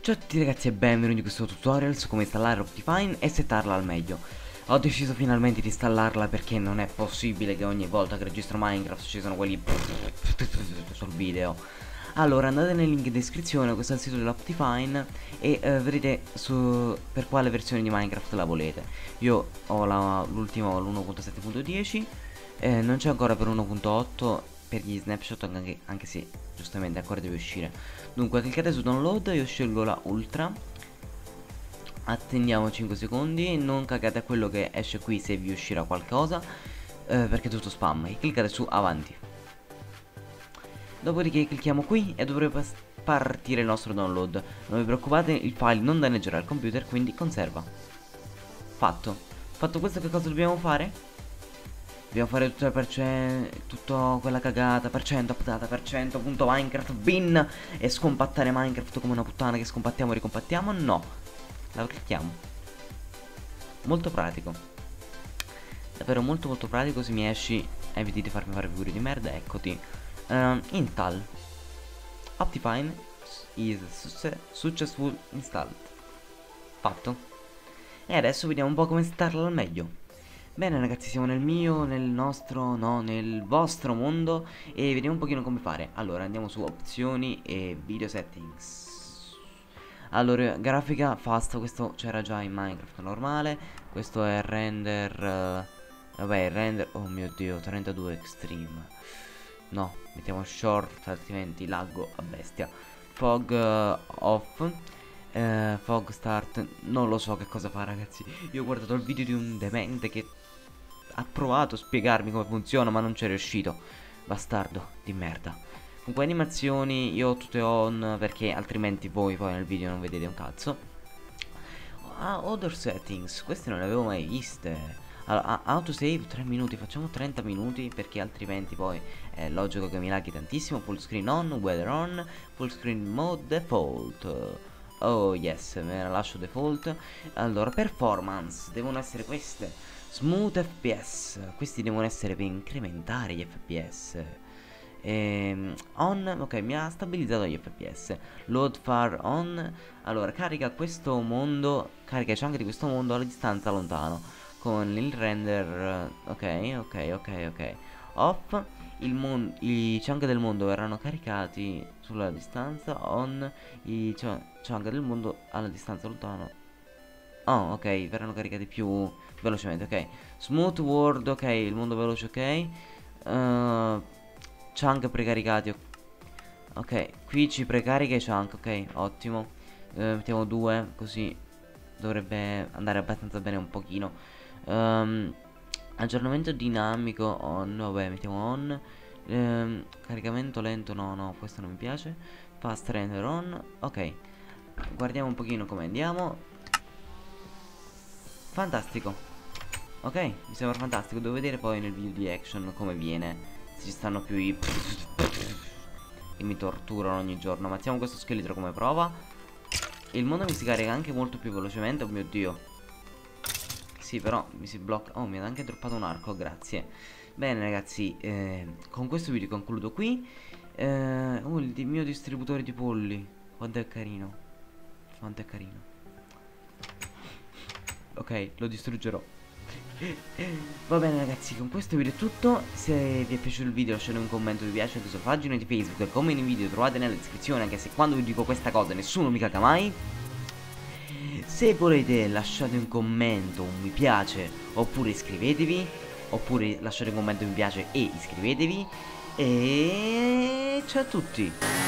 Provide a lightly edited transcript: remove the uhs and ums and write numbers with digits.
Ciao a tutti ragazzi e benvenuti in questo tutorial su come installare Optifine e settarla al meglio. Ho deciso finalmente di installarla perché non è possibile che ogni volta che registro Minecraft ci sono quelli sul video. Allora andate nel link in descrizione, questo è il sito dell'Optifine e vedrete per quale versione di Minecraft la volete. Io ho l'ultima, l'1.7.10, non c'è ancora per 1.8 per gli snapshot, anche se giustamente ancora deve uscire. Dunque cliccate su download, io scelgo la ultra, attendiamo 5 secondi, non cagate a quello che esce qui se vi uscirà qualcosa, perché è tutto spam, e cliccate su avanti. Dopodiché clicchiamo qui e dovrebbe partire il nostro download. Non vi preoccupate, il file non danneggerà il computer, quindi conserva. Fatto questo, che cosa dobbiamo fare? Dobbiamo fare tutta quella cagata, punto Minecraft bin, e scompattare Minecraft come una puttana che scompattiamo e ricompattiamo? No, la clicchiamo. Molto pratico, davvero molto pratico. Se mi esci eviti di farmi fare figure di merda, eccoti. Install Optifine is successful installed. Fatto. E adesso vediamo un po' come starla al meglio. Bene ragazzi, siamo nel vostro mondo e vediamo un pochino come fare. Allora andiamo su opzioni e video settings. Allora, grafica fast, questo c'era già in Minecraft normale. Questo è render, vabbè, il render, oh mio dio, 32 extreme. No, mettiamo short, altrimenti laggo a bestia. Fog off. Fog start, non lo so che cosa fa ragazzi. Io ho guardato il video di un demente che ha provato a spiegarmi come funziona, ma non c'è riuscito. Bastardo di merda. Comunque animazioni io ho tutte on, perché altrimenti voi poi nel video non vedete un cazzo. Other settings, queste non le avevo mai viste. Allora, autosave 3 minuti, facciamo 30 minuti perché altrimenti poi è logico che mi laghi tantissimo. Full screen on, weather on, full screen mode default. Oh yes, me la lascio default. Allora, performance, devono essere queste. Smooth FPS, questi devono essere per incrementare gli FPS. On, ok, mi ha stabilizzato gli FPS. Load far on. Allora, carica questo mondo, carica i chunk di questo mondo alla distanza lontano. Con il render, ok. Off, i chunk del mondo verranno caricati sulla distanza. On, i chunk del mondo alla distanza lontano. Oh, ok, verranno caricati più velocemente, ok. Smooth world, ok, il mondo veloce, ok. Chunk precaricati, ok. Qui ci precarica i chunk, ok, ottimo. Mettiamo 2, così dovrebbe andare abbastanza bene un pochino. Aggiornamento dinamico on, vabbè, mettiamo on. Caricamento lento, no, questo non mi piace. Fast render on, ok. Guardiamo un pochino come andiamo. Fantastico. Ok, mi sembra fantastico. Devo vedere poi nel video di action come viene. Se ci stanno più i che mi torturano ogni giorno. Mettiamo questo scheletro come prova. Il mondo mi si carica anche molto più velocemente. Oh mio dio. Sì, però mi si blocca. Oh, mi ha anche droppato un arco, grazie. Bene ragazzi, con questo video concludo qui. Il mio distributore di polli. Quanto è carino. Quanto è carino. Ok, lo distruggerò. Va bene ragazzi, con questo video è tutto. Se vi è piaciuto il video lasciate un commento, vi piace anche sulla pagina di Facebook, come nei video trovate nella descrizione, anche se quando vi dico questa cosa nessuno mi caga mai. Se volete lasciate un commento, un mi piace, oppure iscrivetevi. Oppure lasciate un commento, mi piace e iscrivetevi. E ciao a tutti.